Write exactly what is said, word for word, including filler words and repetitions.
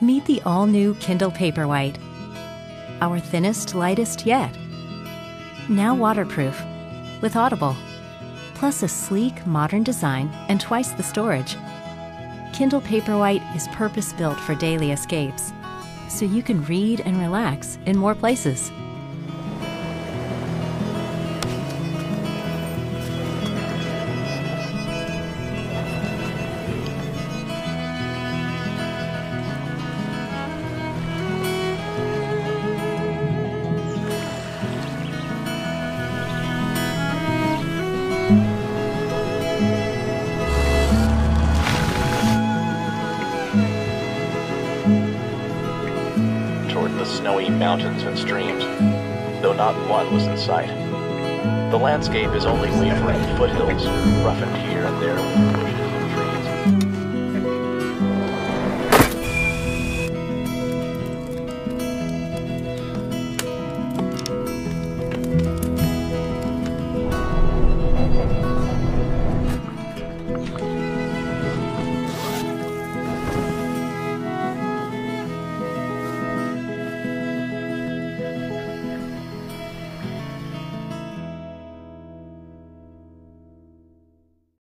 Meet the all-new Kindle Paperwhite, our thinnest, lightest yet. Now waterproof, with Audible, plus a sleek, modern design and twice the storage. Kindle Paperwhite is purpose-built for daily escapes, so you can read and relax in more places. Toward the snowy mountains and streams, though not one was in sight. The landscape is only wavering foothills, roughened here and there with